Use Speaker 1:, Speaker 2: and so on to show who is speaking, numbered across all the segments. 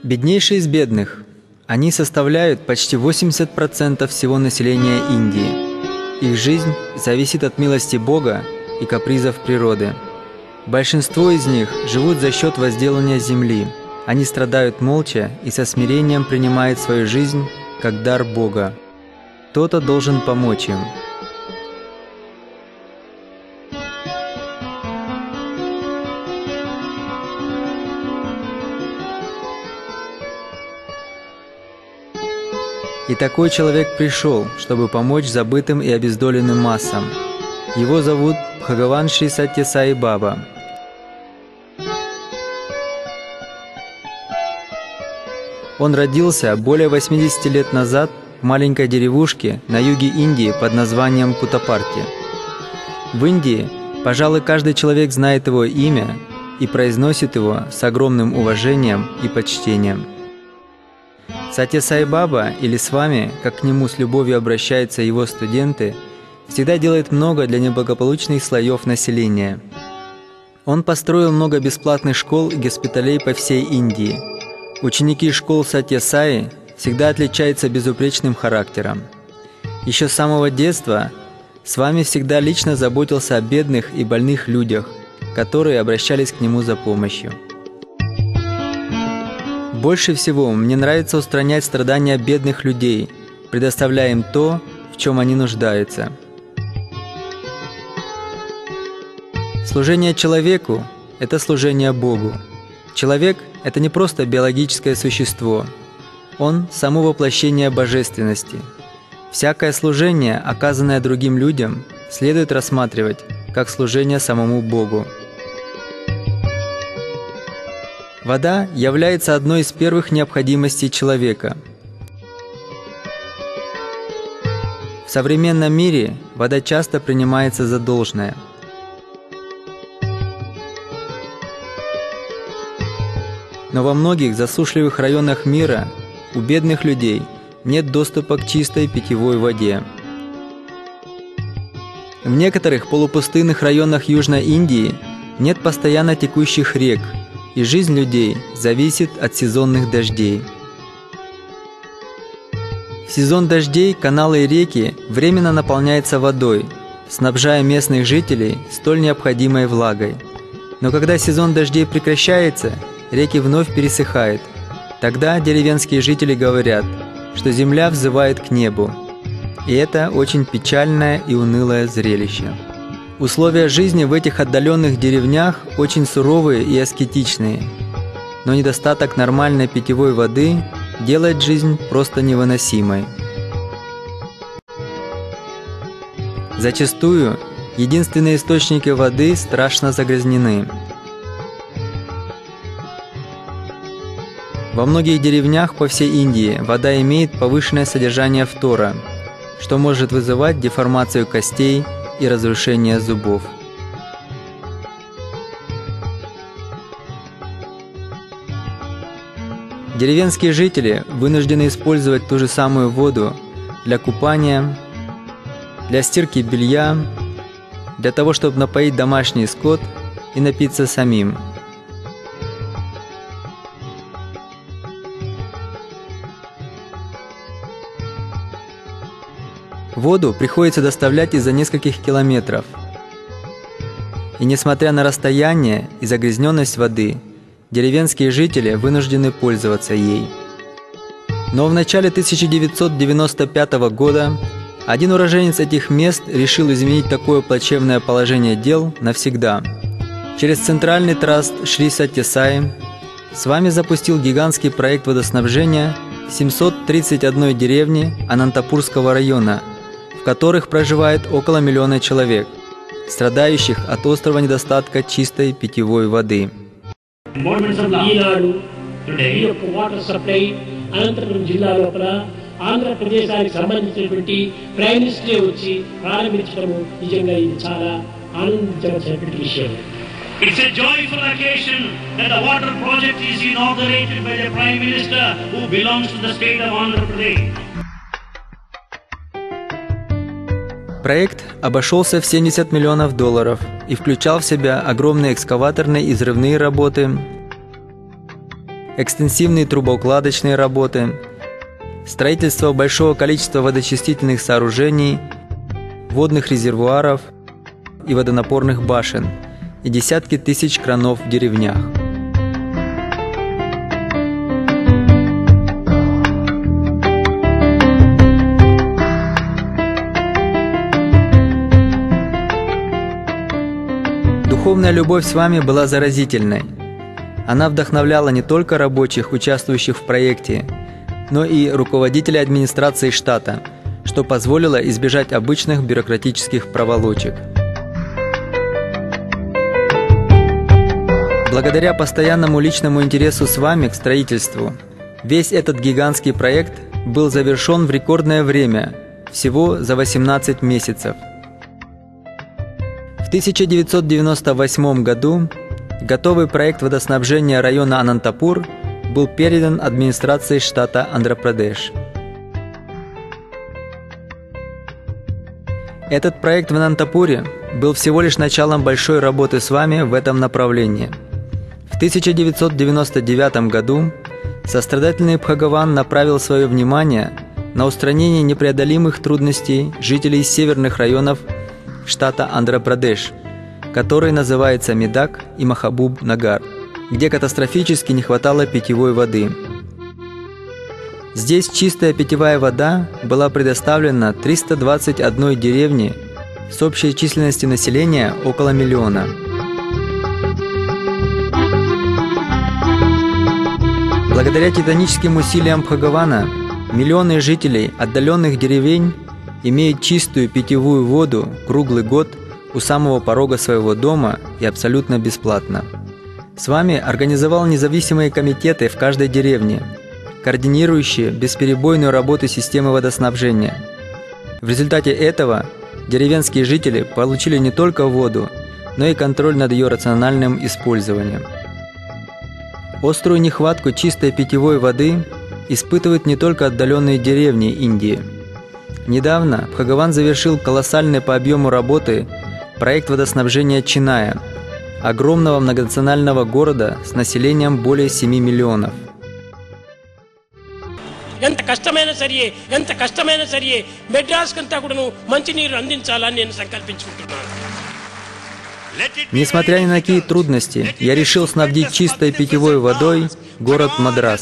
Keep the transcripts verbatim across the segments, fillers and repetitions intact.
Speaker 1: Беднейшие из бедных. Они составляют почти восемьдесят процентов всего населения Индии. Их жизнь зависит от милости Бога и капризов природы. Большинство из них живут за счет возделывания земли. Они страдают молча и со смирением принимают свою жизнь как дар Бога. Кто-то должен помочь им. И такой человек пришел, чтобы помочь забытым и обездоленным массам. Его зовут Бхагаван Шри Сатья Сай Баба. Он родился более восьмидесяти лет назад в маленькой деревушке на юге Индии под названием Путапарти. В Индии, пожалуй, каждый человек знает его имя и произносит его с огромным уважением и почтением. Сатья Сай Баба, или Свами, как к нему с любовью обращаются его студенты, всегда делает много для неблагополучных слоев населения. Он построил много бесплатных школ и госпиталей по всей Индии. Ученики школ Сатья Саи всегда отличаются безупречным характером. Еще с самого детства Свами всегда лично заботился о бедных и больных людях, которые обращались к нему за помощью. Больше всего мне нравится устранять страдания бедных людей, предоставляя им то, в чем они нуждаются. Служение человеку – это служение Богу. Человек – это не просто биологическое существо. Он – само воплощение божественности. Всякое служение, оказанное другим людям, следует рассматривать как служение самому Богу. Вода является одной из первых необходимостей человека. В современном мире вода часто принимается за должное. Но во многих засушливых районах мира у бедных людей нет доступа к чистой питьевой воде. В некоторых полупустынных районах Южной Индии нет постоянно текущих рек, и жизнь людей зависит от сезонных дождей. В сезон дождей каналы и реки временно наполняются водой, снабжая местных жителей столь необходимой влагой. Но когда сезон дождей прекращается, реки вновь пересыхают. Тогда деревенские жители говорят, что земля взывает к небу. И это очень печальное и унылое зрелище. Условия жизни в этих отдаленных деревнях очень суровые и аскетичные, но недостаток нормальной питьевой воды делает жизнь просто невыносимой. Зачастую единственные источники воды страшно загрязнены. Во многих деревнях по всей Индии вода имеет повышенное содержание фтора, что может вызывать деформацию костей и разрушение зубов. Деревенские жители вынуждены использовать ту же самую воду для купания, для стирки белья, для того, чтобы напоить домашний скот и напиться самим. Воду приходится доставлять из-за нескольких километров. И несмотря на расстояние и загрязненность воды, деревенские жители вынуждены пользоваться ей. Но в начале тысяча девятьсот девяносто пятого года один уроженец этих мест решил изменить такое плачевное положение дел навсегда. Через центральный траст Шри Сатья Сай Свами запустил гигантский проект водоснабжения семисот тридцати одной деревни Анантапурского района, в которых проживает около миллиона человек, страдающих от острого недостатка чистой питьевой воды.
Speaker 2: It's a joyful occasion that the water project is inaugurated by the Prime Minister who belongs to the state of Andhra Pradesh.
Speaker 1: Проект обошелся в семьдесят миллионов долларов и включал в себя огромные экскаваторные и взрывные работы, экстенсивные трубоукладочные работы, строительство большого количества водоочистительных сооружений, водных резервуаров и водонапорных башен и десятки тысяч кранов в деревнях. Духовная любовь с вами была заразительной. Она вдохновляла не только рабочих, участвующих в проекте, но и руководителей администрации штата, что позволило избежать обычных бюрократических проволочек. Благодаря постоянному личному интересу с вами к строительству, весь этот гигантский проект был завершен в рекордное время, всего за восемнадцать месяцев. В тысяча девятьсот девяносто восьмом году готовый проект водоснабжения района Анантапур был передан администрации штата Андхра-Прадеш. Этот проект в Анантапуре был всего лишь началом большой работы с вами в этом направлении. В тысяча девятьсот девяносто девятом году сострадательный Бхагаван направил свое внимание на устранение непреодолимых трудностей жителей северных районов штата Андхра-Прадеш, который называется Медак и Махабуб-Нагар, где катастрофически не хватало питьевой воды. Здесь чистая питьевая вода была предоставлена триста двадцать одной деревне с общей численностью населения около миллиона. Благодаря титаническим усилиям Бхагавана миллионы жителей отдаленных деревень имеют чистую питьевую воду круглый год у самого порога своего дома и абсолютно бесплатно. С вами организовал независимые комитеты в каждой деревне, координирующие бесперебойную работу системы водоснабжения. В результате этого деревенские жители получили не только воду, но и контроль над ее рациональным использованием. Острую нехватку чистой питьевой воды испытывают не только отдаленные деревни Индии. Недавно Бхагаван завершил колоссальный по объему работы проект водоснабжения Ченая, огромного многонационального города с населением более семи миллионов.
Speaker 3: ఎంత కష్టమైన సరియే ఎంత కష్టమైన సరియే మెడ్రాస్ కంతా కూడాను మంచినీరు అందించాలని నేను సంకల్పించుకుంటున్నాను.
Speaker 1: Несмотря ни на какие трудности, я решил снабдить чистой питьевой водой город Мадрас.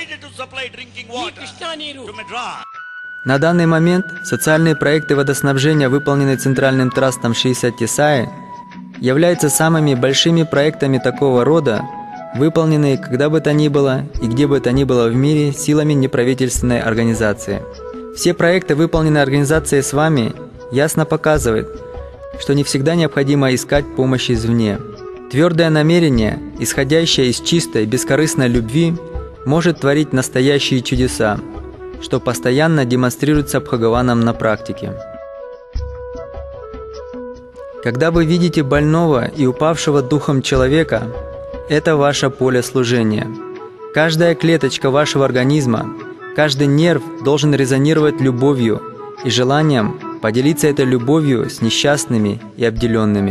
Speaker 1: На данный момент социальные проекты водоснабжения, выполненные Центральным трастом Шри Сатья Саи, являются самыми большими проектами такого рода, выполненные когда бы то ни было и где бы то ни было в мире силами неправительственной организации. Все проекты, выполненные организацией с вами, ясно показывают, что не всегда необходимо искать помощи извне. Твердое намерение, исходящее из чистой, бескорыстной любви, может творить настоящие чудеса, что постоянно демонстрируется Бхагаваном на практике. Когда вы видите больного и упавшего духом человека, это ваше поле служения. Каждая клеточка вашего организма, каждый нерв должен резонировать любовью и желанием поделиться этой любовью с несчастными и обделенными.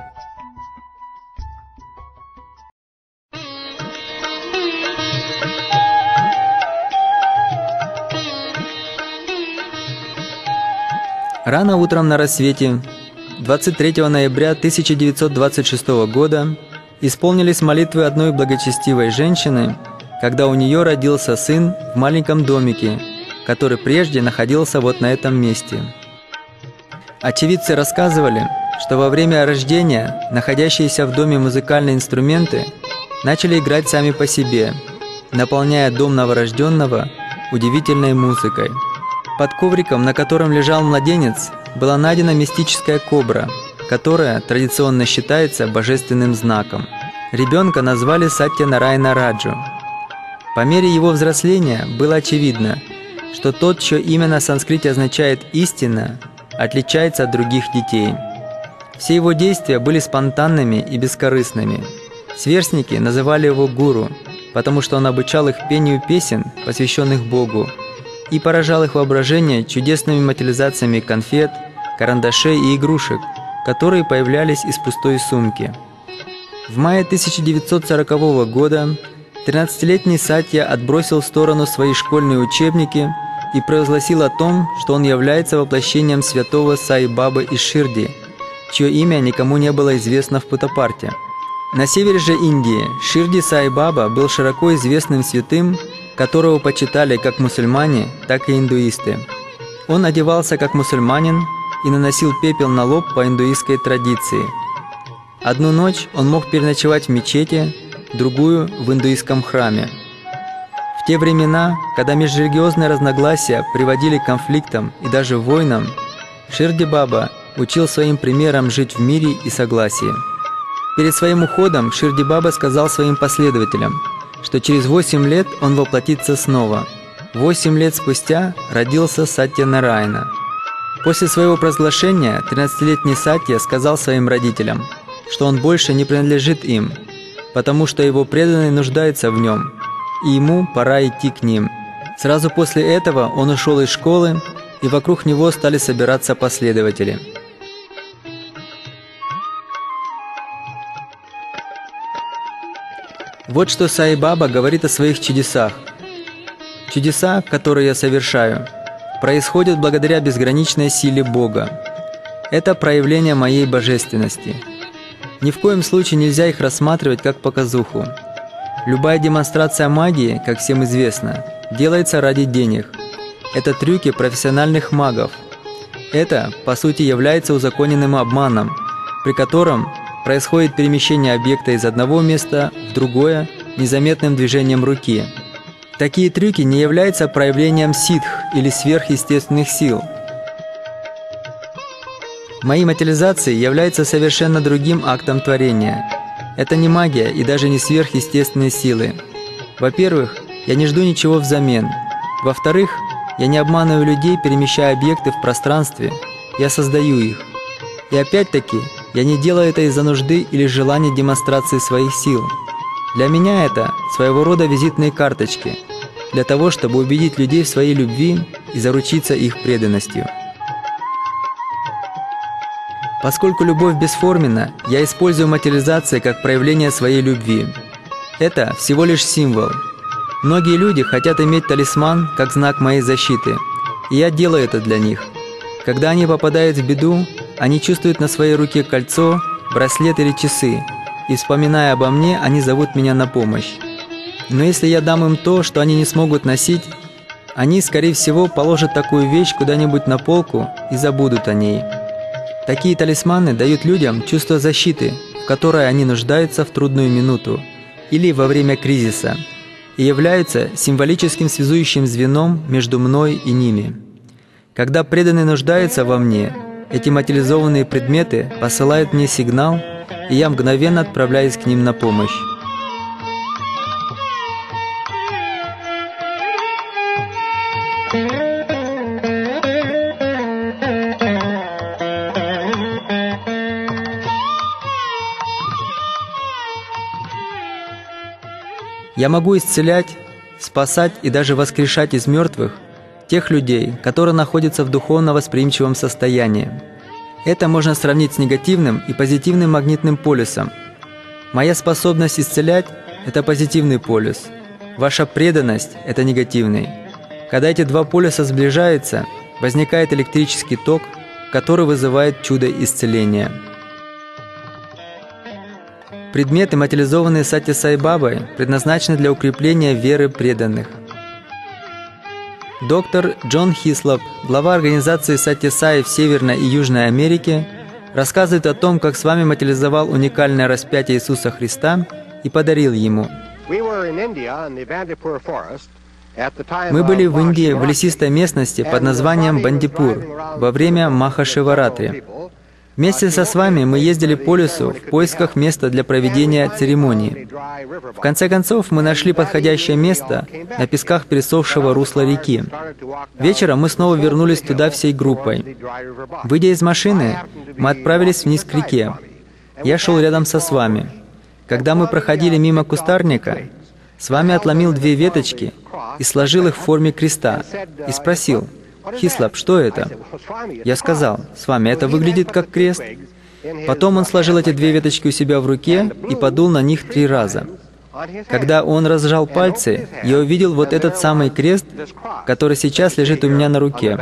Speaker 1: Рано утром на рассвете двадцать третьего ноября тысяча девятьсот двадцать шестого года исполнились молитвы одной благочестивой женщины, когда у нее родился сын в маленьком домике, который прежде находился вот на этом месте. Очевидцы рассказывали, что во время рождения находящиеся в доме музыкальные инструменты начали играть сами по себе, наполняя дом новорожденного удивительной музыкой. Под ковриком, на котором лежал младенец, была найдена мистическая кобра, которая традиционно считается божественным знаком. Ребенка назвали Сатья-Нараяна Раджу. По мере его взросления было очевидно, что тот, чье имя на санскрите означает «истина», отличается от других детей. Все его действия были спонтанными и бескорыстными. Сверстники называли его гуру, потому что он обучал их пению песен, посвященных Богу, и поражал их воображение чудесными материализациями конфет, карандашей и игрушек, которые появлялись из пустой сумки. В мае тысяча девятьсот сорокового года тринадцатилетний Сатья отбросил в сторону свои школьные учебники и провозгласил о том, что он является воплощением святого Саи-Бабы из Ширди, чье имя никому не было известно в Путтапарте. На севере же Индии Ширди Саи-Баба был широко известным святым, которого почитали как мусульмане, так и индуисты. Он одевался как мусульманин и наносил пепел на лоб по индуистской традиции. Одну ночь он мог переночевать в мечети, другую – в индуистском храме. В те времена, когда межрелигиозные разногласия приводили к конфликтам и даже войнам, Ширди Баба учил своим примером жить в мире и согласии. Перед своим уходом Ширди Баба сказал своим последователям, что через восемь лет он воплотится снова. Восемь лет спустя родился Сатья Нараяна. После своего провозглашения тринадцатилетний Сатья сказал своим родителям, что он больше не принадлежит им, потому что его преданные нуждаются в нем, и ему пора идти к ним. Сразу после этого он ушел из школы, и вокруг него стали собираться последователи. Вот что Саи-Баба говорит о своих чудесах. Чудеса, которые я совершаю, происходят благодаря безграничной силе Бога. Это проявление моей божественности. Ни в коем случае нельзя их рассматривать как показуху. Любая демонстрация магии, как всем известно, делается ради денег. Это трюки профессиональных магов. Это, по сути, является узаконенным обманом, при котором происходит перемещение объекта из одного места в другое незаметным движением руки. Такие трюки не являются проявлением ситх или сверхъестественных сил. Мои материализации являются совершенно другим актом творения. Это не магия и даже не сверхъестественные силы. Во-первых, я не жду ничего взамен. Во-вторых, я не обманываю людей, перемещая объекты в пространстве. Я создаю их. И опять-таки, я не делаю это из-за нужды или желания демонстрации своих сил. Для меня это своего рода визитные карточки, для того, чтобы убедить людей в своей любви и заручиться их преданностью. Поскольку любовь бесформенна, я использую материализацию как проявление своей любви. Это всего лишь символ. Многие люди хотят иметь талисман как знак моей защиты, и я делаю это для них. Когда они попадают в беду, они чувствуют на своей руке кольцо, браслет или часы, и, вспоминая обо мне, они зовут меня на помощь. Но если я дам им то, что они не смогут носить, они, скорее всего, положат такую вещь куда-нибудь на полку и забудут о ней. Такие талисманы дают людям чувство защиты, в которое они нуждаются в трудную минуту или во время кризиса, и являются символическим связующим звеном между мной и ними. Когда преданные нуждаются во мне, эти материализованные предметы посылают мне сигнал, и я мгновенно отправляюсь к ним на помощь. Я могу исцелять, спасать и даже воскрешать из мертвых тех людей, которые находятся в духовно восприимчивом состоянии. Это можно сравнить с негативным и позитивным магнитным полюсом. Моя способность исцелять – это позитивный полюс. Ваша преданность – это негативный. Когда эти два полюса сближаются, возникает электрический ток, который вызывает чудо исцеления. Предметы, материализованные Сатья Саи-Бабой, предназначены для укрепления веры преданных. Доктор Джон Хислоп, глава организации Сатья Саи в Северной и Южной Америке, рассказывает о том, как с вами материализовал уникальное распятие Иисуса Христа и подарил ему. Мы были в Индии в лесистой местности под названием Бандипур во время Маха-Шиваратри. Вместе со вами мы ездили по лесу в поисках места для проведения церемонии. В конце концов, мы нашли подходящее место на песках пересохшего русла реки. Вечером мы снова вернулись туда всей группой. Выйдя из машины, мы отправились вниз к реке. Я шел рядом со с вами. Когда мы проходили мимо кустарника, с вами отломил две веточки и сложил их в форме креста и спросил: «Хислоп, что это?» Я сказал: «С вами это выглядит как крест». Потом он сложил эти две веточки у себя в руке и подул на них три раза. Когда он разжал пальцы, я увидел вот этот самый крест, который сейчас лежит у меня на руке.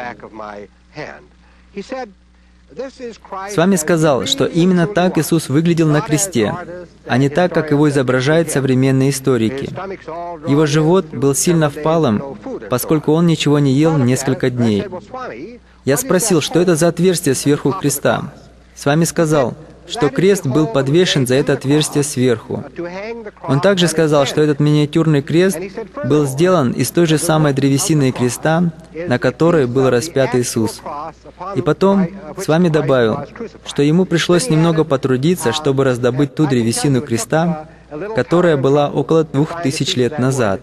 Speaker 1: С вами сказал, что именно так Иисус выглядел на кресте, а не так, как его изображают современные историки. Его живот был сильно впалым, поскольку он ничего не ел несколько дней. Я спросил, что это за отверстие сверху креста. С вами сказал, что крест был подвешен за это отверстие сверху. Он также сказал, что этот миниатюрный крест был сделан из той же самой древесины креста, на которой был распят Иисус. И потом с вами добавил, что ему пришлось немного потрудиться, чтобы раздобыть ту древесину креста, которая была около двух тысяч лет назад.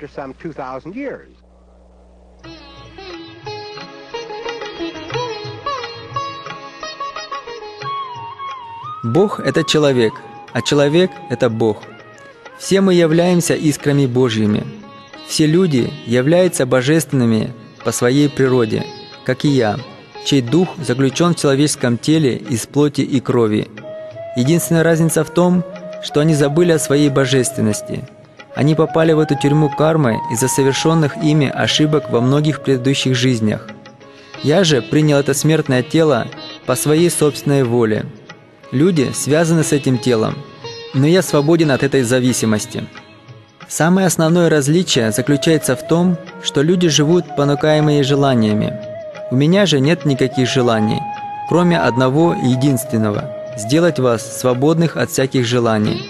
Speaker 1: Бог — это человек, а человек — это Бог. Все мы являемся искрами Божьими. Все люди являются божественными по своей природе, как и я, чей дух заключен в человеческом теле из плоти и крови. Единственная разница в том, что они забыли о своей божественности. Они попали в эту тюрьму кармы из-за совершенных ими ошибок во многих предыдущих жизнях. Я же принял это смертное тело по своей собственной воле. Люди связаны с этим телом, но я свободен от этой зависимости. Самое основное различие заключается в том, что люди живут понукаемые желаниями. У меня же нет никаких желаний, кроме одного и единственного – сделать вас свободных от всяких желаний.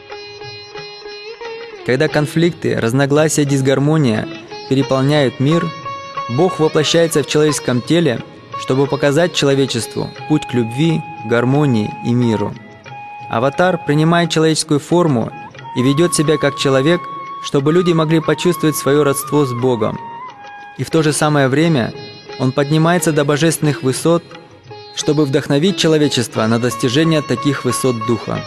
Speaker 1: Когда конфликты, разногласия, дисгармония переполняют мир, Бог воплощается в человеческом теле, чтобы показать человечеству путь к любви, гармонии и миру. Аватар принимает человеческую форму и ведет себя как человек, чтобы люди могли почувствовать свое родство с Богом. И в то же самое время он поднимается до божественных высот, чтобы вдохновить человечество на достижение таких высот духа.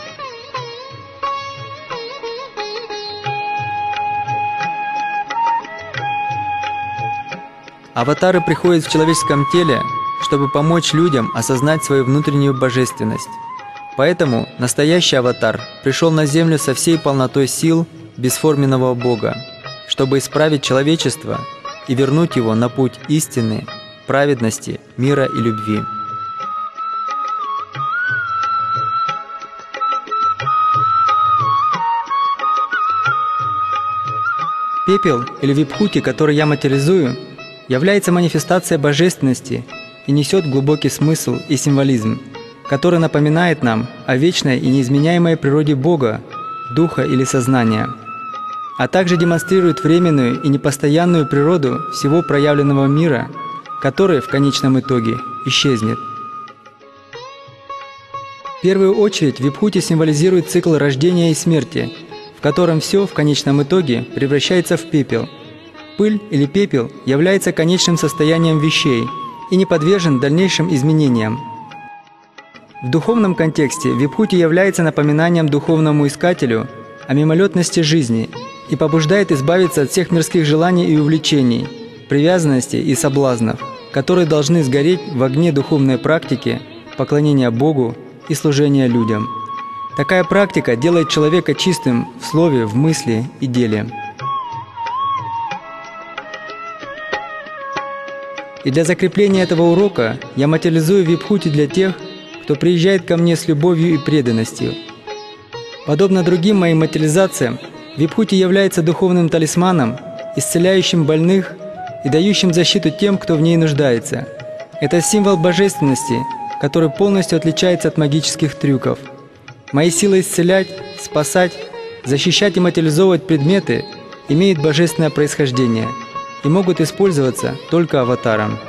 Speaker 1: Аватары приходят в человеческом теле, чтобы помочь людям осознать свою внутреннюю божественность. Поэтому настоящий аватар пришел на Землю со всей полнотой сил бесформенного Бога, чтобы исправить человечество и вернуть его на путь истины, праведности, мира и любви. Пепел или випхути, который я материализую, является манифестацией божественности и несет глубокий смысл и символизм, который напоминает нам о вечной и неизменяемой природе Бога, Духа или Сознания, а также демонстрирует временную и непостоянную природу всего проявленного мира, который в конечном итоге исчезнет. В первую очередь випхути символизирует цикл рождения и смерти, в котором все в конечном итоге превращается в пепел. Пыль или пепел является конечным состоянием вещей и не подвержен дальнейшим изменениям. В духовном контексте випхути является напоминанием духовному искателю о мимолетности жизни и побуждает избавиться от всех мирских желаний и увлечений, привязанностей и соблазнов, которые должны сгореть в огне духовной практики, поклонения Богу и служения людям. Такая практика делает человека чистым в слове, в мысли и деле. И для закрепления этого урока я материализую випхути для тех, кто приезжает ко мне с любовью и преданностью. Подобно другим моим материализациям, випхути является духовным талисманом, исцеляющим больных и дающим защиту тем, кто в ней нуждается. Это символ божественности, который полностью отличается от магических трюков. Мои силы исцелять, спасать, защищать и материализовывать предметы имеют божественное происхождение и могут использоваться только аватаром.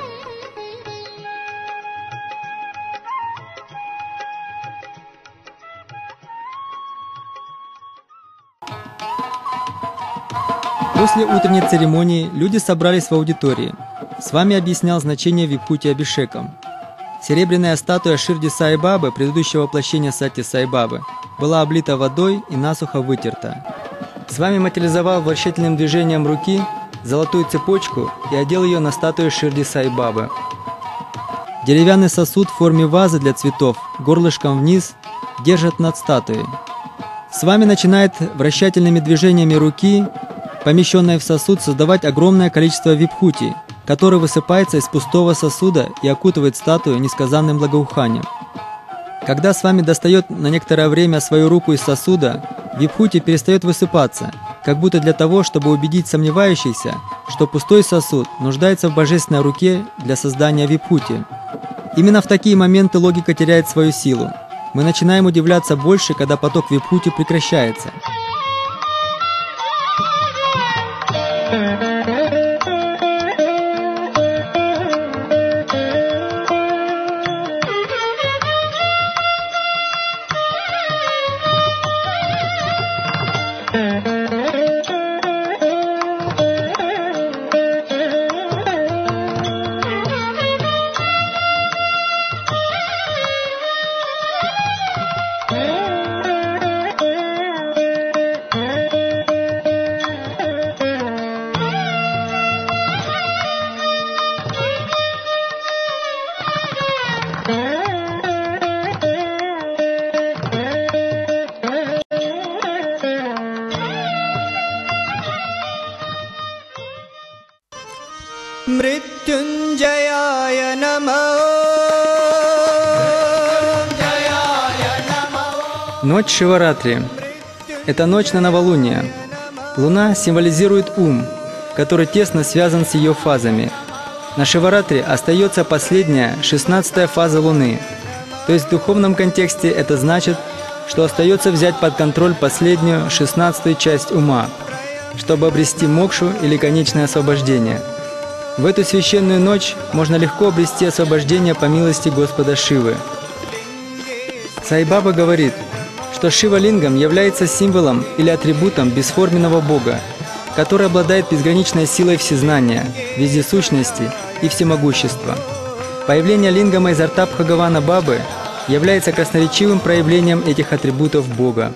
Speaker 1: После утренней церемонии люди собрались в аудитории. С вами объяснял значение випхути абишеком. Серебряная статуя Ширди Сай Бабы, предыдущего воплощения Сати Сай Бабы, была облита водой и насухо вытерта. С вами материализовал вращательным движением руки золотую цепочку и одел ее на статую Ширди Сай Бабы. Деревянный сосуд в форме вазы для цветов горлышком вниз держат над статуей. С вами начинает вращательными движениями руки, помещенной в сосуд, создавать огромное количество вибхути, который высыпается из пустого сосуда и окутывает статую несказанным благоуханием. Когда с вами достает на некоторое время свою руку из сосуда, вибхути перестает высыпаться, как будто для того, чтобы убедить сомневающихся, что пустой сосуд нуждается в божественной руке для создания вибхути. Именно в такие моменты логика теряет свою силу. Мы начинаем удивляться больше, когда поток вибхути прекращается.
Speaker 4: Mrityunjayaya Namo.
Speaker 1: Ночь Шиваратри – это ночь на новолуние. Луна символизирует ум, который тесно связан с ее фазами. На Шиваратри остается последняя, шестнадцатая фаза Луны. То есть в духовном контексте это значит, что остается взять под контроль последнюю, шестнадцатую часть ума, чтобы обрести мокшу или конечное освобождение. В эту священную ночь можно легко обрести освобождение по милости Господа Шивы. Сай-Баба говорит, что Шива-лингам является символом или атрибутом бесформенного Бога, который обладает безграничной силой всезнания, вездесущности и всемогущества. Появление лингама изо рта Бхагавана Бабы является красноречивым проявлением этих атрибутов Бога.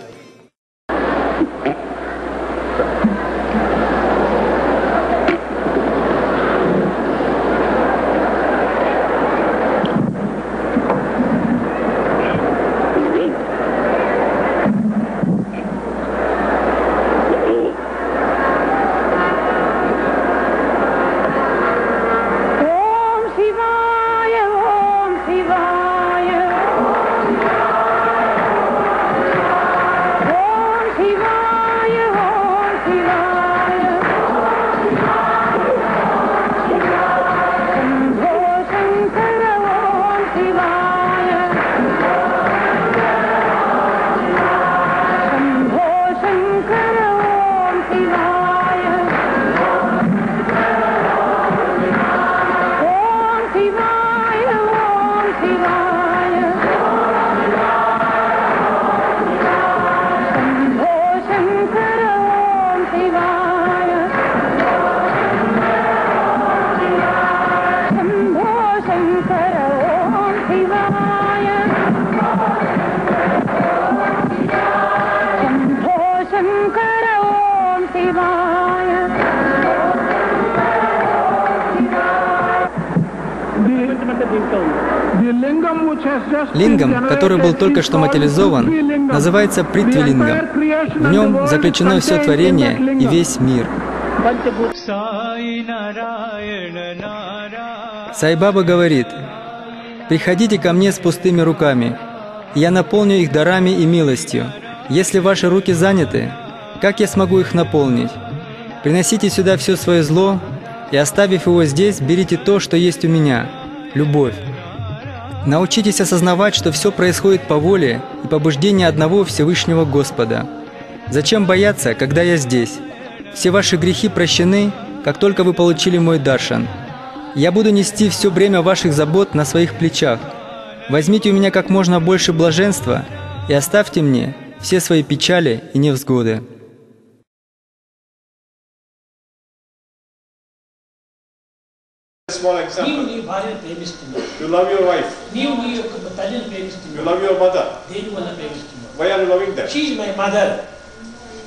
Speaker 1: Лингам, который был только что материализован, называется Притвилингам. В нем заключено все творение и весь мир. Сай-Баба говорит: «Приходите ко мне с пустыми руками, я наполню их дарами и милостью. Если ваши руки заняты, как я смогу их наполнить? Приносите сюда все свое зло, и оставив его здесь, берите то, что есть у меня – любовь. Научитесь осознавать, что все происходит по воле и побуждению одного Всевышнего Господа. Зачем бояться, когда я здесь? Все ваши грехи прощены, как только вы получили мой даршан. Я буду нести все бремя ваших забот на своих плечах. Возьмите у меня как можно больше блаженства и оставьте мне все свои печали и невзгоды».
Speaker 5: Small example. You love your wife. You love your mother. Why are you loving them?
Speaker 3: She is my mother.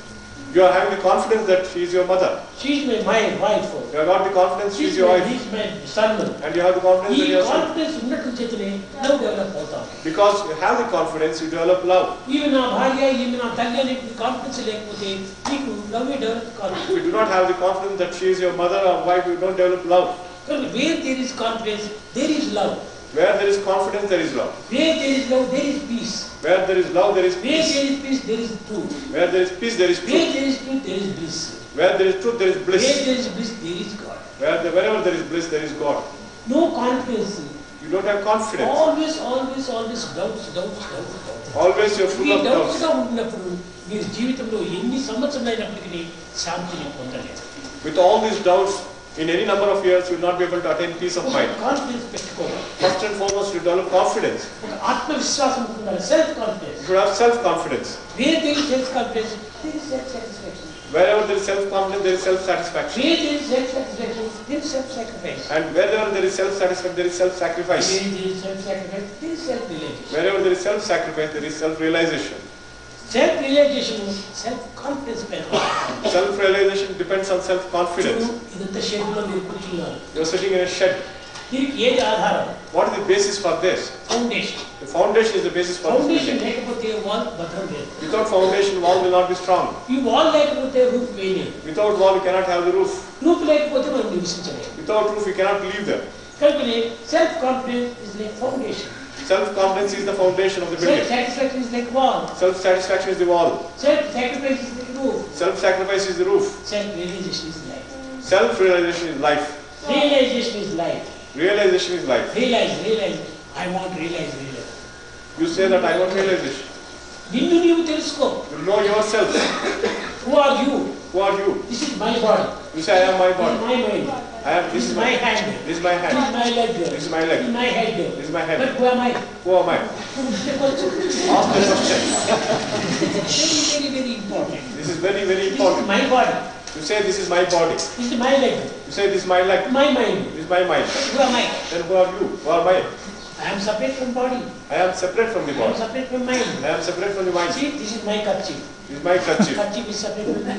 Speaker 5: You are having the confidence that she is your mother.
Speaker 3: She is my, my wife.
Speaker 5: You have got the confidence she
Speaker 3: She
Speaker 5: is
Speaker 3: is
Speaker 5: your
Speaker 3: my,
Speaker 5: wife.
Speaker 3: he is my son.
Speaker 5: And you have the confidence that
Speaker 3: ఈ
Speaker 5: you are son.
Speaker 3: Confidence ఉన్నట్టు చేతనే love develop అవుతాం.
Speaker 5: Because you have the confidence, you develop love.
Speaker 3: ఈమె నా భార్య, ఈమె నా తల్లి అనే కాన్ఫిడెన్స్ లేకపోతే నీకు లవ్ డెవలప్ కాదు.
Speaker 5: If you do not have the confidence that she is your mother or wife, you don't develop love.
Speaker 3: కానీ where there is confidence there is love.
Speaker 5: Where there is confidence, there is love.
Speaker 3: Where there is love there is peace.
Speaker 5: Where there is love, there is
Speaker 3: where
Speaker 5: peace.
Speaker 3: There is peace there is truth.
Speaker 5: Where there is peace, there is
Speaker 3: where
Speaker 5: truth.
Speaker 3: There is truth there is bliss.
Speaker 5: Where there is truth, there is
Speaker 3: where
Speaker 5: bliss.
Speaker 3: There is bliss there is God.
Speaker 5: Where the, wherever there is bliss, there is God.
Speaker 3: No confidence.
Speaker 5: You don't have confidence.
Speaker 3: Always always always doubts doubts doubts doubts.
Speaker 5: Always you're full
Speaker 3: ఈ
Speaker 5: of
Speaker 3: doubts
Speaker 5: doubts.
Speaker 3: గా ఉన్నప్పుడు మీరు జీవితంలో ఎన్ని సంవత్సరాలు అయినప్పటికీ శాంతిని పొందలేరు.
Speaker 5: With all these doubts, in any number of years, you will not be able to attain peace of mind.
Speaker 3: Confidence పెట్టుకోవాలి.
Speaker 5: First and foremost, you develop confidence.
Speaker 3: ఒక ఆత్మవిశ్వాసం ఉండాలి. Self confidence.
Speaker 5: You should have self-confidence.
Speaker 3: Where there is self confidence there is self satisfaction.
Speaker 5: Wherever there is self-confidence, there is self-satisfaction.
Speaker 3: Where there is self satisfaction there is self sacrifice.
Speaker 5: And wherever there is self-satisfaction, there is self-sacrifice.
Speaker 3: Where there is self sacrifice there is self realisation.
Speaker 5: Wherever there is self-sacrifice, there is self-realization.
Speaker 3: Self realisation self confidence పైన.
Speaker 5: Self-realization depends on self-confidence.
Speaker 3: ఇదంతా షెడ్లో మీరు కూర్చున్నారు.
Speaker 5: You are sitting in a shed.
Speaker 3: దీనికి ఏది ఆధారం?
Speaker 5: What is the basis for this?
Speaker 3: Foundation.
Speaker 5: The foundation is the basis for this
Speaker 3: foundation
Speaker 5: building.
Speaker 3: లేకపోతే wall భద్రం లేదు.
Speaker 5: Without foundation, wall will not be strong.
Speaker 3: ఈ వాల్ లేకపోతే roof వేయలేదు.
Speaker 5: Without wall, we cannot have the roof.
Speaker 3: Roof లేకపోతే మనం నివసించలేము.
Speaker 5: Without roof, we cannot live there.
Speaker 3: కనుక self confidence is like foundation.
Speaker 5: Self-confidence is the foundation of the
Speaker 3: self
Speaker 5: building.
Speaker 3: Satisfaction is like wall.
Speaker 5: Self-satisfaction is the wall.
Speaker 3: Self sacrifice is like roof.
Speaker 5: Self-sacrifice is the roof.
Speaker 3: Self realisation is life.
Speaker 5: Self-realization is life.
Speaker 3: Realisation is life.
Speaker 5: Realization is life.
Speaker 3: Realise realise I want realise realise.
Speaker 5: You say that I want realization.
Speaker 3: నిన్ను నీవు తెలుసుకో.
Speaker 5: You know yourself.
Speaker 3: Who are you?
Speaker 5: Who are you?
Speaker 3: This is my body.
Speaker 5: You say I am my
Speaker 3: This is
Speaker 5: body.
Speaker 3: my mind.
Speaker 5: I am. This is my
Speaker 3: hand.
Speaker 5: This is my
Speaker 3: This is
Speaker 5: hand.
Speaker 3: my leg.
Speaker 5: This is my leg.
Speaker 3: This is my head.
Speaker 5: This is my head.
Speaker 3: But who am I?
Speaker 5: Who am I?
Speaker 3: Ask the question.
Speaker 5: Ask the question.
Speaker 3: Very, very, very important.
Speaker 5: This is very, very
Speaker 3: This is
Speaker 5: important.
Speaker 3: my body.
Speaker 5: You say this is my body.
Speaker 3: This is my leg.
Speaker 5: You say this is my leg.
Speaker 3: My mind.
Speaker 5: This is my mind.
Speaker 3: Who am I?
Speaker 5: Then who are you? Who are I?
Speaker 3: I am separate from body.
Speaker 5: I am separate from the
Speaker 3: I am
Speaker 5: body.
Speaker 3: separate from mind.
Speaker 5: I am separate from the mind.
Speaker 3: See, this is my kerchief.
Speaker 5: This is my kerchief.
Speaker 3: Kerchief is separate from me.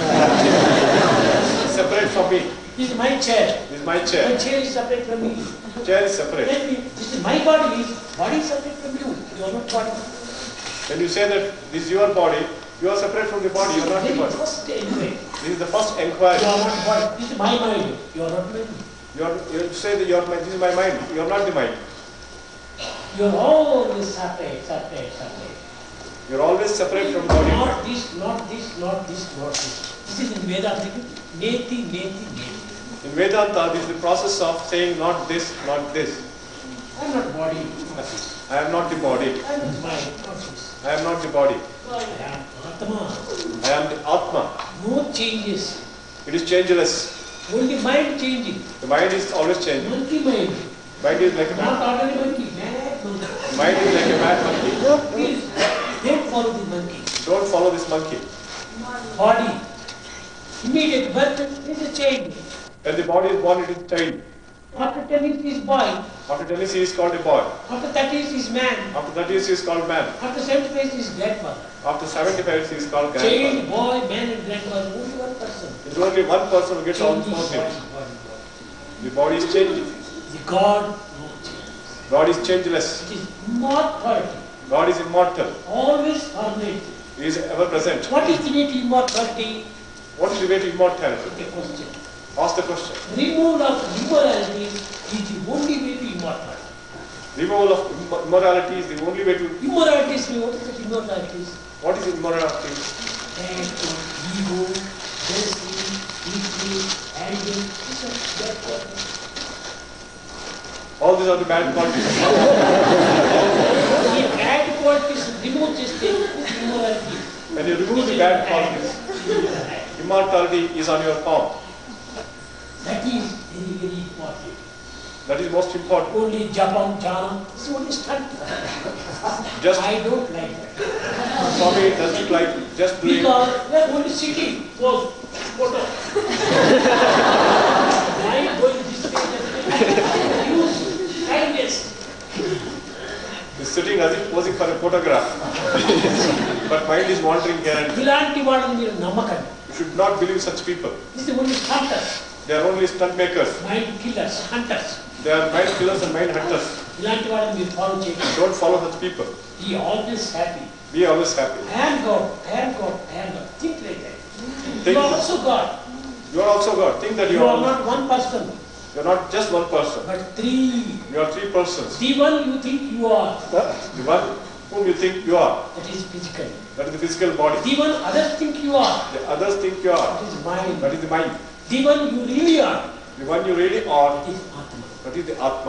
Speaker 5: Separate from me.
Speaker 3: This is my chair.
Speaker 5: This is my
Speaker 3: My
Speaker 5: chair.
Speaker 3: chair is separate from me.
Speaker 5: Chair is separate.
Speaker 3: Let me. This is my body. Is body is separate from you. You are not body.
Speaker 5: When you say that this is your body, you are separate from the body. You are not the
Speaker 3: Very
Speaker 5: body.
Speaker 3: first anyway.
Speaker 5: This is the first
Speaker 3: You
Speaker 5: inquiry.
Speaker 3: are not body. This is my mind. You are not mind.
Speaker 5: You, are, you say that you are my, this is my mind. You are not the mind.
Speaker 3: You are always separate, separate, separate.
Speaker 5: You are always separate from body. and
Speaker 3: Not
Speaker 5: mind.
Speaker 3: this, not this, not this, not this. This is in Vedanta. Neti, neti, neti.
Speaker 5: In Vedanta, this is the process of saying not this, not this.
Speaker 3: I am not body.
Speaker 5: I am not the body.
Speaker 3: I am not mind. Not this.
Speaker 5: I am not the body.
Speaker 3: I am Atma.
Speaker 5: I am the Atma.
Speaker 3: No changes.
Speaker 5: It is changeless.
Speaker 3: Only mind changing.
Speaker 5: The mind is always changing.
Speaker 3: Monkey mind.
Speaker 5: Mind is like a
Speaker 3: Not
Speaker 5: mad.
Speaker 3: ordinary monkey. Mad monkey.
Speaker 5: Mind is like a mad monkey.
Speaker 3: Please, don't follow the monkey.
Speaker 5: Don't follow this monkey.
Speaker 3: Body. Immediate birth is a change.
Speaker 5: When the body is born, it is child.
Speaker 3: After ten years is boy.
Speaker 5: After ten years, he is called a boy.
Speaker 3: After thirty years is man.
Speaker 5: After thirty years, he is called man.
Speaker 3: After seventy-five is grandfather.
Speaker 5: After seventy-five years, he is called grandfather.
Speaker 3: Child, boy, man and grandfather. Only one person.
Speaker 5: It is only one person who gets all
Speaker 3: Change
Speaker 5: four
Speaker 3: is
Speaker 5: things.
Speaker 3: body, body, body.
Speaker 5: The body is changing.
Speaker 3: The God, no change.
Speaker 5: God is changeless.
Speaker 3: It is immortality.
Speaker 5: God is immortal.
Speaker 3: Always permanent.
Speaker 5: He is ever present.
Speaker 3: What is the way to immortality?
Speaker 5: What is the way to immortality?
Speaker 3: The question.
Speaker 5: Ask the question.
Speaker 3: Removal of immorality is the only way to immortality.
Speaker 5: Removal of immo- immorality is the only way to.
Speaker 3: Immorality is what is it? Immorality is
Speaker 5: What is immorality?
Speaker 3: anger, ego, jealousy, hatred, anger. This is bad quality.
Speaker 5: All these are the bad qualities.
Speaker 3: The bad qualities remove this thing is immorality.
Speaker 5: When you remove the bad qualities, immortality is on your palm.
Speaker 3: That is very, very important.
Speaker 5: That is most important.
Speaker 3: Only Japan, Jana, this one is stunt.
Speaker 5: Just
Speaker 3: I don't like that.
Speaker 5: Swami doesn't like just doing.
Speaker 3: Because we are only sitting, pose, photo. Why going this way, that way? Use, time waste.
Speaker 5: He's sitting doing as if posing for a photograph. But mind is wandering here and there.
Speaker 3: ఇలాంటి వాళ్ళని మీరు నమ్మకండి.
Speaker 5: You should not believe such people.
Speaker 3: This is only hunters,
Speaker 5: They are only stunt makers.
Speaker 3: mind killers, hunters.
Speaker 5: They are mind killers and mind hunters.
Speaker 3: ఇలాంటి వాళ్ళని మీరు ఫాలో చేయండి.
Speaker 5: Don't follow such people.
Speaker 3: He always happy.
Speaker 5: Be always happy.
Speaker 3: I am God, I am God, I am God. Think like that.
Speaker 5: Think
Speaker 3: You are
Speaker 5: that-
Speaker 3: also God.
Speaker 5: You are also God. Think that you,
Speaker 3: You
Speaker 5: are,
Speaker 3: are not one person,
Speaker 5: you are not just one person.
Speaker 3: but three.
Speaker 5: You are three persons.
Speaker 3: The one you think you are,
Speaker 5: The one whom you think you are,
Speaker 3: that is physical.
Speaker 5: that is the physical body.
Speaker 3: The one others think you are,
Speaker 5: The others think you are,
Speaker 3: that is mind.
Speaker 5: that is the mind.
Speaker 3: The one you really are,
Speaker 5: The one you really are,
Speaker 3: that is Atma.
Speaker 5: that is the Atma.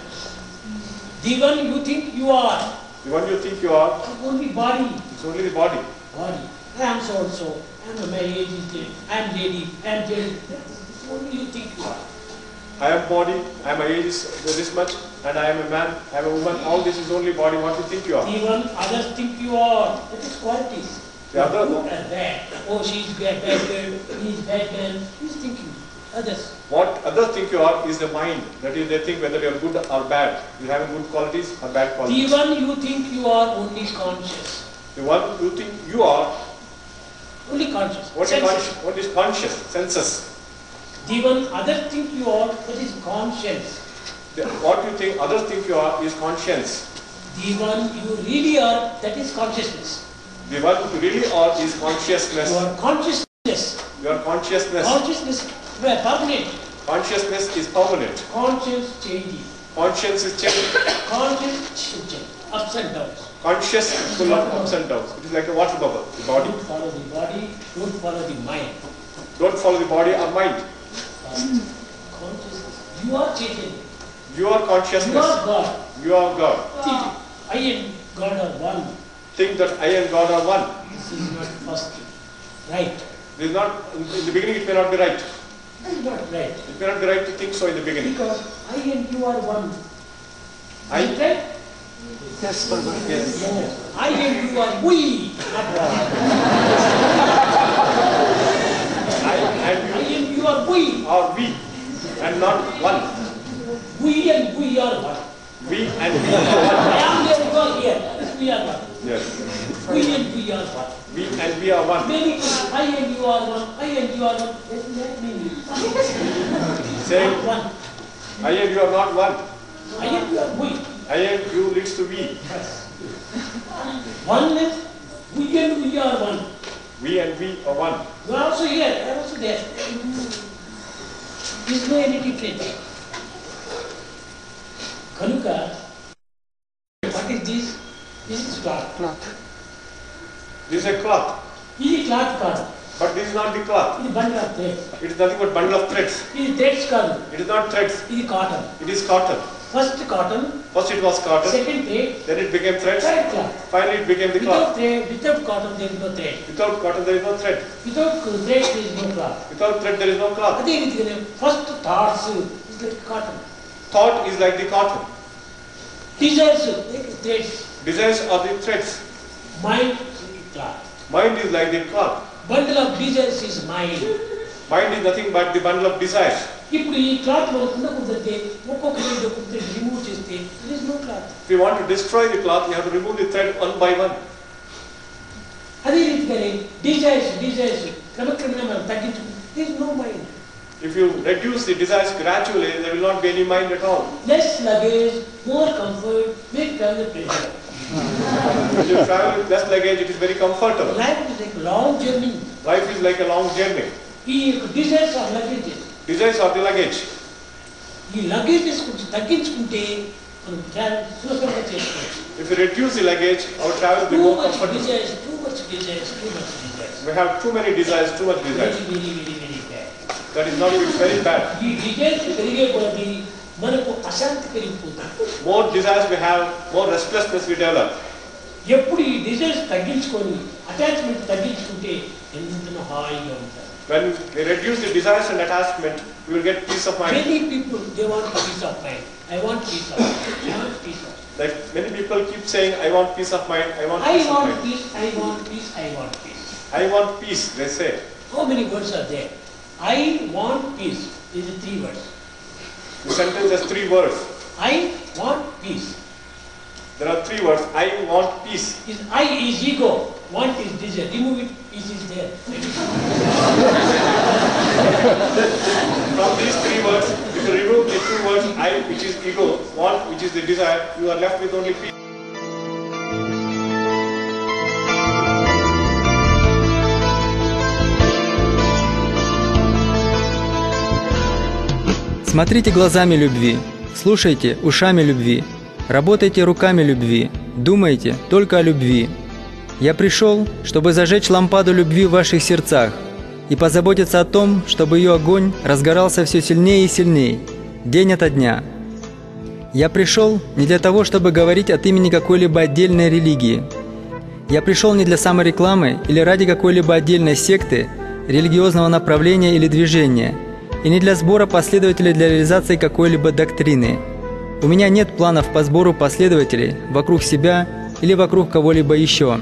Speaker 3: The one you think you are,
Speaker 5: The one you think you are,
Speaker 3: is only body.
Speaker 5: it's only the body.
Speaker 3: Body. I am so and so. I am my age is this. I am lady. I am lady. Only you think you are.
Speaker 5: I am body, I am age is this much, and I am a man, I am a woman. All this is only body. What you think you are?
Speaker 3: The one others think you are, that is qualities.
Speaker 5: The other
Speaker 3: Good and bad. Oh, she is bad, bad girl. He is bad man. He is thinking. Others.
Speaker 5: What others think you are is the mind. That is, they think whether you are good or bad. You have good qualities or bad
Speaker 3: The
Speaker 5: qualities.
Speaker 3: one you think you are only conscious.
Speaker 5: The one you think you are,
Speaker 3: Only conscious.
Speaker 5: what is,
Speaker 3: Senses.
Speaker 5: conscious, what is conscious? Senses.
Speaker 3: The one others think you are, that is conscience.
Speaker 5: The, what you think others think you are is conscience.
Speaker 3: The one you really are, that is consciousness.
Speaker 5: The one you really are is consciousness.
Speaker 3: Your consciousness.
Speaker 5: Your consciousness.
Speaker 3: Consciousness is permanent.
Speaker 5: Consciousness is permanent.
Speaker 3: Conscience changing.
Speaker 5: Conscience is changing.
Speaker 3: Conscience changing. Ups and downs.
Speaker 5: Conscious is full of ups and downs. It is like a water bubble. The body.
Speaker 3: Don't follow the body, don't follow the mind.
Speaker 5: Don't follow the body or mind.
Speaker 3: Consciousness. You are changing.
Speaker 5: You are
Speaker 3: You
Speaker 5: consciousness.
Speaker 3: are God.
Speaker 5: You are God.
Speaker 3: Think, I and God are one.
Speaker 5: Think that I and God are one.
Speaker 3: This is not first right.
Speaker 5: This is not, in the beginning it may not be right.
Speaker 3: This is not right.
Speaker 5: It may not be right to think so in the beginning.
Speaker 3: Because I and you are one.
Speaker 5: I-
Speaker 3: Is it right?
Speaker 5: Yes.
Speaker 3: No. I and you are we, not one.
Speaker 5: I and
Speaker 3: I
Speaker 5: you
Speaker 3: and you are we.
Speaker 5: are we and not one.
Speaker 3: We and we are one.
Speaker 5: We and we are one.
Speaker 3: I am there, you are here. Yes, we are one.
Speaker 5: Yes.
Speaker 3: We and we are one.
Speaker 5: We and we are one.
Speaker 3: Many people, I and you are one. I and you are one. Doesn't that mean
Speaker 5: Saying
Speaker 3: not one?
Speaker 5: I and you are not one.
Speaker 3: I and you are we.
Speaker 5: I and you leads to we.
Speaker 3: Oneness, we and we are one.
Speaker 5: We and we are one.
Speaker 3: You are also here, I am also there. There is no any difference. Kanuka, what is this? This is cloth.
Speaker 5: This is a cloth.
Speaker 3: This is cloth card.
Speaker 5: But this is not the cloth.
Speaker 3: This is bundle of threads.
Speaker 5: It is nothing but bundle of threads.
Speaker 3: This is threads card.
Speaker 5: It is not threads.
Speaker 3: This is cotton.
Speaker 5: It is cotton.
Speaker 3: First cotton,
Speaker 5: First it was cotton.
Speaker 3: second thread,
Speaker 5: Then it became threads.
Speaker 3: third cloth.
Speaker 5: Finally it became the
Speaker 3: Without
Speaker 5: cloth.
Speaker 3: thread, without cotton there is no thread.
Speaker 5: Without cotton there is no thread.
Speaker 3: Without thread there is no cloth.
Speaker 5: Without thread there is no cloth.
Speaker 3: ಅದೇ ರೀತಿಯಲ್ಲಿ first thoughts is like cotton.
Speaker 5: Thought is like the cotton.
Speaker 3: Desires like threads.
Speaker 5: Desires are the threads.
Speaker 3: Mind is like cloth.
Speaker 5: Mind is like the cloth.
Speaker 3: Bundle of desires is mind.
Speaker 5: Mind is nothing but the bundle of desires.
Speaker 3: ఇప్పుడు ఈ క్లాత్ మనం కింద కుదిరితే ఒక్కొక్క కుదిరితే remove చేస్తే it is no cloth.
Speaker 5: If you want to destroy the cloth, you have to remove the thread one by one.
Speaker 3: అదే రీతిగానే డిజైర్స్ డిజైర్స్ క్రమక్రమేణా మనం తగ్గించుకుంటే it is no mind.
Speaker 5: If you reduce the desires gradually, there will not be any mind at all.
Speaker 3: Less luggage more comfort make travel pleasure.
Speaker 5: When you travel with less luggage, it is very comfortable.
Speaker 3: Life is like long journey.
Speaker 5: Life is like a long journey.
Speaker 3: ఈ desires of luggages
Speaker 5: Desires are the luggage.
Speaker 3: ఈ luggages కొంచెం తగ్గించుకుంటే మనం ట్రావెల్ సులభంగా చేసుకోవచ్చు.
Speaker 5: If you reduce the luggage, our travel will be
Speaker 3: too
Speaker 5: more
Speaker 3: much
Speaker 5: comfortable.
Speaker 3: Desires too much desires too much desires
Speaker 5: We have too many desires, too much
Speaker 3: very
Speaker 5: desires.
Speaker 3: Very very very bad.
Speaker 5: That is not, it's very bad.
Speaker 3: ఈ desires పెరిగే కొద్దీ మనకు అశాంతి పెరిగిపోతుంది.
Speaker 5: More desires we have, more restlessness we develop.
Speaker 3: ఎప్పుడు ఈ డిజైర్స్ తగ్గించుకొని అటాచ్మెంట్ తగ్గించుకుంటే ఎంతనో హాయిగా ఉంటారు.
Speaker 5: When we reduce the desires and attachment, we will get peace of mind.
Speaker 3: Many people they want peace of mind. I want peace of mind. I want peace of mind.
Speaker 5: Like many people keep saying, I want peace of mind, I want
Speaker 3: I
Speaker 5: peace of
Speaker 3: want
Speaker 5: mind.
Speaker 3: peace. I want peace. I want peace.
Speaker 5: I want peace, they say.
Speaker 3: How many words are there? I want peace. These are three words.
Speaker 5: The sentence has three words.
Speaker 3: I want peace.
Speaker 5: There are three words. I want peace.
Speaker 3: Is I is ego, want is desire. Remove it, peace is there.
Speaker 5: From these three words, if you remove the two words, I, which is ego, want, which is the desire, you are left with only peace.
Speaker 1: Смотрите глазами любви, слушайте ушами любви, работайте руками любви, думайте только о любви. Я пришел, чтобы зажечь лампаду любви в ваших сердцах и позаботиться о том, чтобы ее огонь разгорался все сильнее и сильнее, день ото дня. Я пришел не для того, чтобы говорить от имени какой-либо отдельной религии. Я пришел не для саморекламы или ради какой-либо отдельной секты, религиозного направления или движения, и не для сбора последователей для реализации какой-либо доктрины. У меня нет планов по сбору последователей вокруг себя или вокруг кого-либо еще.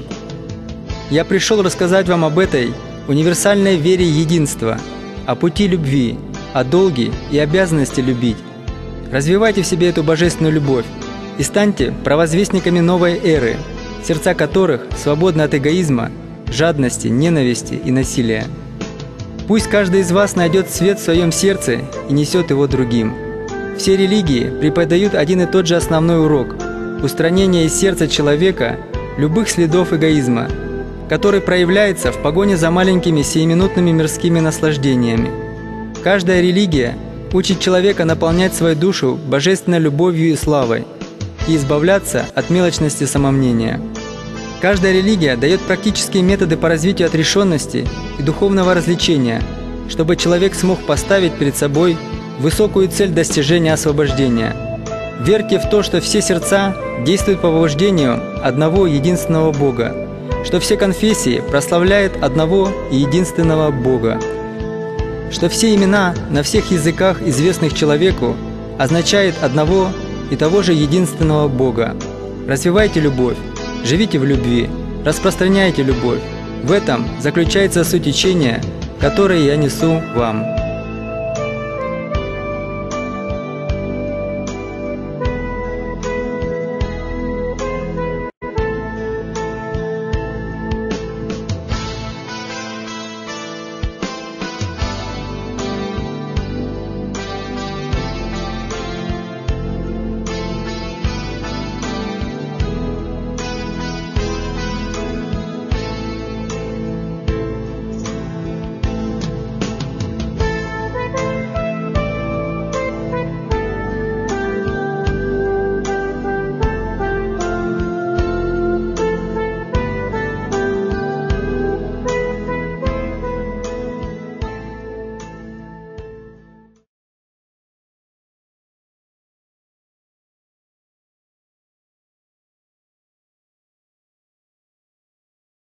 Speaker 1: Я пришел рассказать вам об этой универсальной вере единства, о пути любви, о долге и обязанности любить. Развивайте в себе эту божественную любовь и станьте провозвестниками новой эры, сердца которых свободны от эгоизма, жадности, ненависти и насилия. Пусть каждый из вас найдет свет в своем сердце и несет его другим. Все религии преподают один и тот же основной урок – устранение из сердца человека любых следов эгоизма, который проявляется в погоне за маленькими сиюминутными мирскими наслаждениями. Каждая религия учит человека наполнять свою душу божественной любовью и славой и избавляться от мелочности самомнения. Каждая религия дает практические методы по развитию отрешенности и духовного развлечения, чтобы человек смог поставить перед собой высокую цель достижения освобождения. Верьте в то, что все сердца действуют по побуждению одного единственного Бога, что все конфессии прославляют одного и единственного Бога, что все имена на всех языках, известных человеку, означают одного и того же единственного Бога. Развивайте любовь. Живите в любви, распространяйте любовь. В этом заключается суть учения, которое я несу вам.